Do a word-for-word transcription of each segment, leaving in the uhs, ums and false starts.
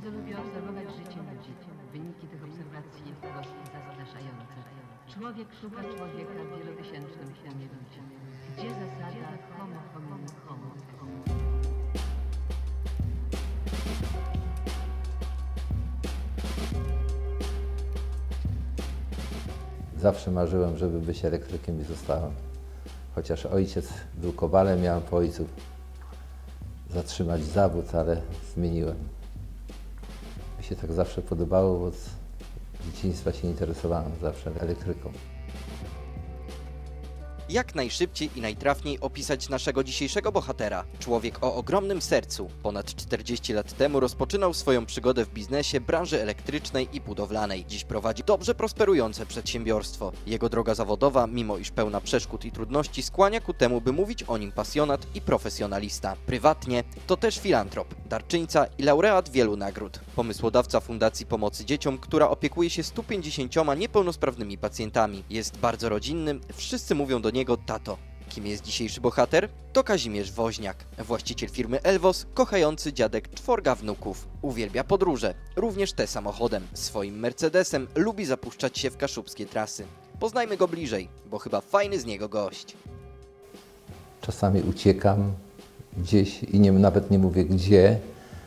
Bardzo lubię obserwować życie ludzi. Wyniki tych obserwacji dość zastraszające. Człowiek szuka człowieka w wielotysięcznym tłumie ludzi. Gdzie zasada homo homini homo? Zawsze marzyłem, żeby być elektrykiem i zostałem. Chociaż ojciec był kowalem, miałem po ojcu zatrzymać zawód, ale zmieniłem. Mi się tak zawsze podobało, bo od dzieciństwa się interesowałem zawsze elektryką. Jak najszybciej i najtrafniej opisać naszego dzisiejszego bohatera? Człowiek o ogromnym sercu. Ponad czterdzieści lat temu rozpoczynał swoją przygodę w biznesie branży elektrycznej i budowlanej. Dziś prowadzi dobrze prosperujące przedsiębiorstwo. Jego droga zawodowa, mimo iż pełna przeszkód i trudności, skłania ku temu, by mówić o nim pasjonat i profesjonalista. Prywatnie to też filantrop, darczyńca i laureat wielu nagród. Pomysłodawca Fundacji Pomocy Dzieciom, która opiekuje się stu pięćdziesięcioma niepełnosprawnymi pacjentami. Jest bardzo rodzinny, wszyscy mówią do niego tato. Kim jest dzisiejszy bohater? To Kazimierz Woźniak, właściciel firmy Elvos, kochający dziadek czworga wnuków. Uwielbia podróże, również te samochodem. Swoim Mercedesem lubi zapuszczać się w kaszubskie trasy. Poznajmy go bliżej, bo chyba fajny z niego gość. Czasami uciekam gdzieś i nie, nawet nie mówię gdzie.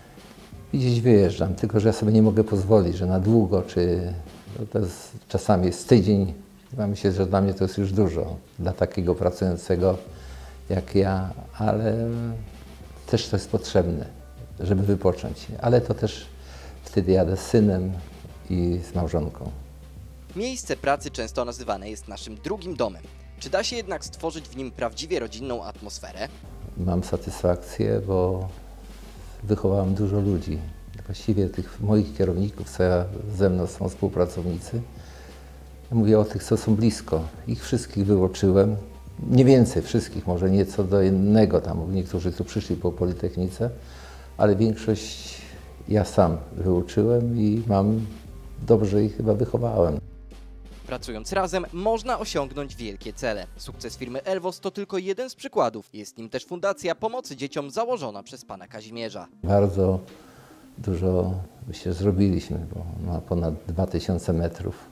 I gdzieś wyjeżdżam, tylko że ja sobie nie mogę pozwolić, że na długo, czy no to jest, czasami jest tydzień. Myślę, że dla mnie to jest już dużo, dla takiego pracującego jak ja, ale też to jest potrzebne, żeby wypocząć. Ale to też wtedy jadę z synem i z małżonką. Miejsce pracy często nazywane jest naszym drugim domem. Czy da się jednak stworzyć w nim prawdziwie rodzinną atmosferę? Mam satysfakcję, bo wychowałem dużo ludzi. Właściwie tych moich kierowników, co ja, ze mną są współpracownicy. Mówię o tych, co są blisko. Ich wszystkich wyuczyłem. Nie więcej wszystkich, może nieco do innego tam. Niektórzy tu przyszli po Politechnice, ale większość ja sam wyuczyłem i mam dobrze ich chyba wychowałem. Pracując razem można osiągnąć wielkie cele. Sukces firmy Elvos to tylko jeden z przykładów. Jest nim też Fundacja Pomocy Dzieciom założona przez pana Kazimierza. Bardzo dużo myślę zrobiliśmy, bo ma ponad dwa tysiące metrów.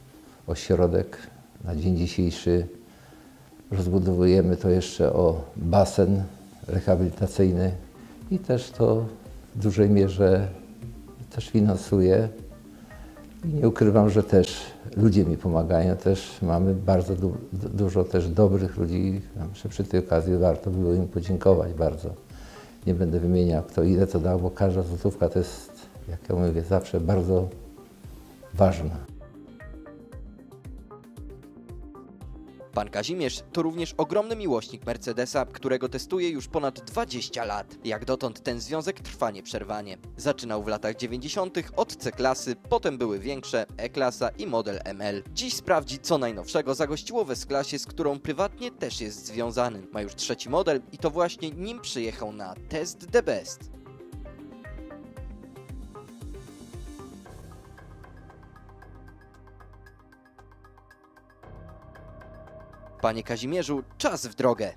Ośrodek na dzień dzisiejszy rozbudowujemy to jeszcze o basen rehabilitacyjny i też to w dużej mierze też finansuję. I nie ukrywam, że też ludzie mi pomagają, też mamy bardzo du dużo też dobrych ludzi. Myślę, przy tej okazji warto było im podziękować bardzo. Nie będę wymieniał, kto ile co dał, bo każda złotówka to jest, jak ja mówię, zawsze bardzo ważna. Pan Kazimierz to również ogromny miłośnik Mercedesa, którego testuje już ponad dwadzieścia lat. Jak dotąd ten związek trwa nieprzerwanie. Zaczynał w latach dziewięćdziesiątych od C-klasy, potem były większe E-klasa i model M L. Dziś sprawdzi, co najnowszego zagościło w S-klasie, z którą prywatnie też jest związany. Ma już trzeci model i to właśnie nim przyjechał na test The Best. Panie Kazimierzu, czas w drogę.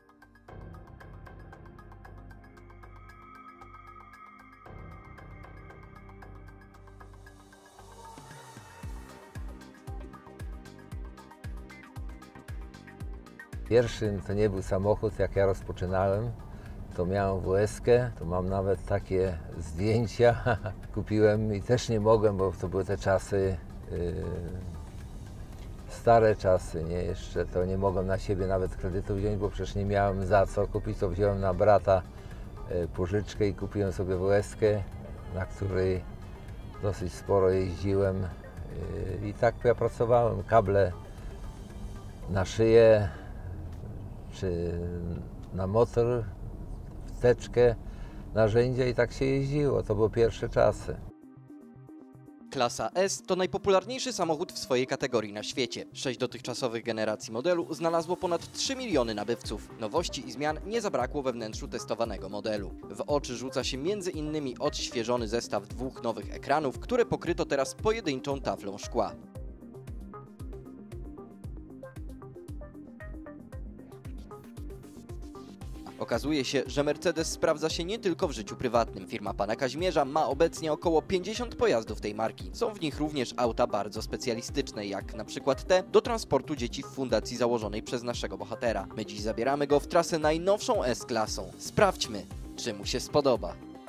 Pierwszym to nie był samochód, jak ja rozpoczynałem. To miałem W S-kę, to mam nawet takie zdjęcia. Kupiłem i też nie mogłem, bo to były te czasy, yy, stare czasy, nie? Jeszcze to nie mogłem na siebie nawet kredytu wziąć, bo przecież nie miałem za co kupić, to wziąłem na brata yy, pożyczkę i kupiłem sobie W S-kę, na której dosyć sporo jeździłem. Yy, I tak ja pracowałem, kable na szyję, czy na motor, wteczkę, narzędzia i tak się jeździło. To były pierwsze czasy. Klasa S to najpopularniejszy samochód w swojej kategorii na świecie. Sześć dotychczasowych generacji modelu znalazło ponad trzy miliony nabywców. Nowości i zmian nie zabrakło we wnętrzu testowanego modelu. W oczy rzuca się między innymi odświeżony zestaw dwóch nowych ekranów, które pokryto teraz pojedynczą taflą szkła. Okazuje się, że Mercedes sprawdza się nie tylko w życiu prywatnym. Firma pana Kazimierza ma obecnie około pięćdziesiąt pojazdów tej marki. Są w nich również auta bardzo specjalistyczne, jak na przykład te do transportu dzieci w fundacji założonej przez naszego bohatera. My dziś zabieramy go w trasę najnowszą S-klasą. Sprawdźmy, czy mu się spodoba.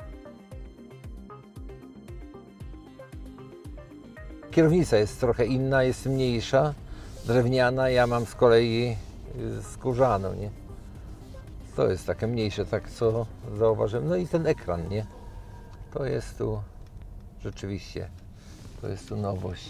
Kierownica jest trochę inna, jest mniejsza, drewniana, ja mam z kolei skórzaną, nie? To jest takie mniejsze, tak co zauważyłem. No i ten ekran, nie? To jest tu rzeczywiście, to jest tu nowość.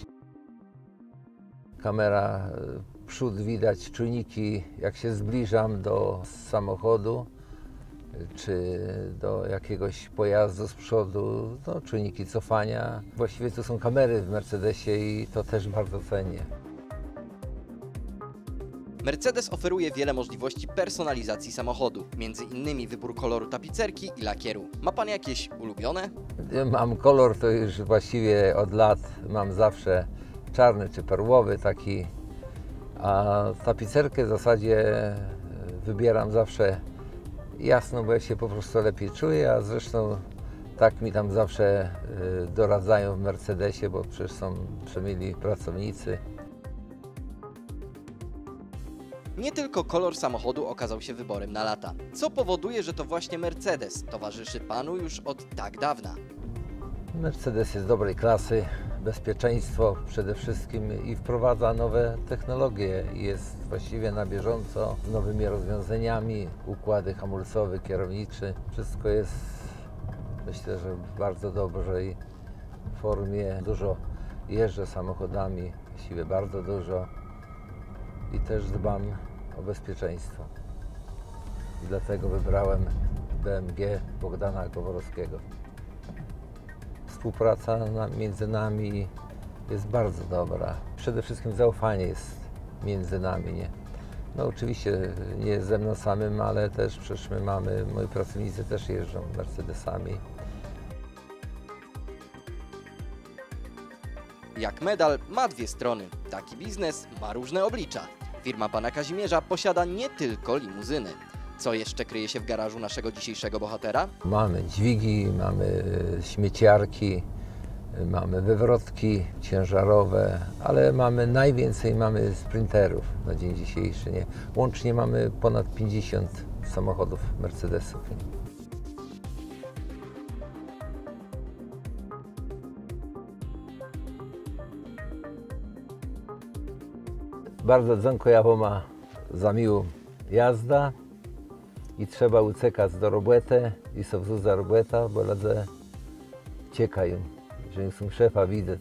Kamera, przód widać, czujniki, jak się zbliżam do samochodu, czy do jakiegoś pojazdu z przodu, no, czujniki cofania. Właściwie to są kamery w Mercedesie i to też bardzo cenię. Mercedes oferuje wiele możliwości personalizacji samochodu, między innymi wybór koloru tapicerki i lakieru. Ma pan jakieś ulubione? Mam kolor, to już właściwie od lat mam zawsze czarny czy perłowy taki, a tapicerkę w zasadzie wybieram zawsze jasno, bo ja się po prostu lepiej czuję, a zresztą tak mi tam zawsze doradzają w Mercedesie, bo przecież są przemili pracownicy. Nie tylko kolor samochodu okazał się wyborem na lata, co powoduje, że to właśnie Mercedes towarzyszy panu już od tak dawna. Mercedes jest dobrej klasy, bezpieczeństwo przede wszystkim i wprowadza nowe technologie i jest właściwie na bieżąco z nowymi rozwiązaniami, układy hamulcowe, kierowniczy. Wszystko jest, myślę, że w bardzo dobrej formie. Dużo jeżdżę samochodami, właściwie bardzo dużo i też dbam o bezpieczeństwo. I dlatego wybrałem B M G Bogdana Goworowskiego. Współpraca między nami jest bardzo dobra. Przede wszystkim zaufanie jest między nami. Nie? No oczywiście nie ze mną samym, ale też przecież my mamy, moi pracownicy też jeżdżą Mercedesami. Jak medal ma dwie strony, taki biznes ma różne oblicza. Firma pana Kazimierza posiada nie tylko limuzyny. Co jeszcze kryje się w garażu naszego dzisiejszego bohatera? Mamy dźwigi, mamy śmieciarki, mamy wywrotki ciężarowe, ale mamy najwięcej mamy sprinterów na dzień dzisiejszy. Nie? Łącznie mamy ponad pięćdziesiąt samochodów Mercedesów. Nie? Bardzo dziękuję ma za miłą jazdę. I trzeba uciekać do roboty i sobie za robota, bo ludzie czekają, że są szefa widać.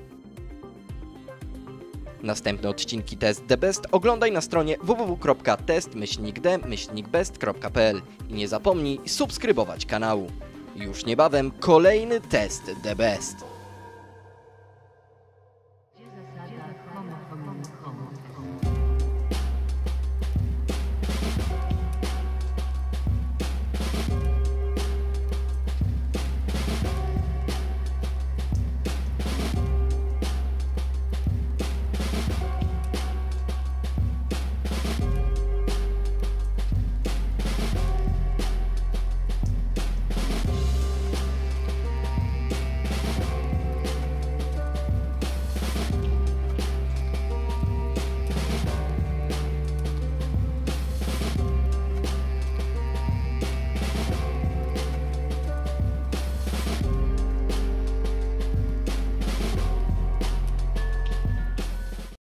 Następne odcinki Test The Best oglądaj na stronie w w w kropka test myślnik d myślnik best kropka p l i nie zapomnij subskrybować kanału. Już niebawem kolejny Test The Best.